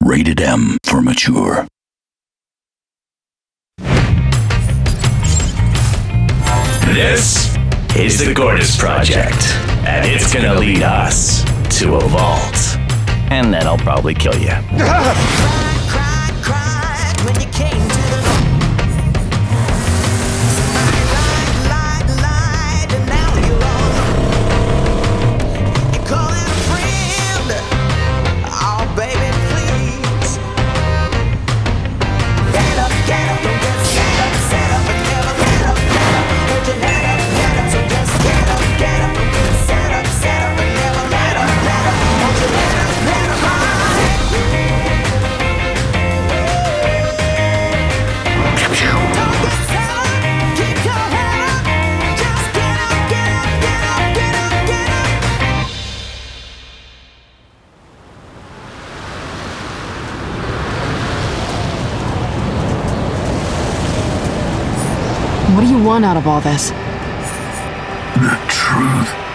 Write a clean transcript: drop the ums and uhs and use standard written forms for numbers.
Rated M for mature. This is the Gortys Project, and it's gonna lead us to a vault. And then I'll probably kill you. Cried when you came to the lied, and now you're on. You call it a friend. Oh, baby, please. Get up, don't just set up and never let up. Put your head up, so just get up, don't just set up and never let up. Won't you let up, What do you want out of all this? The truth.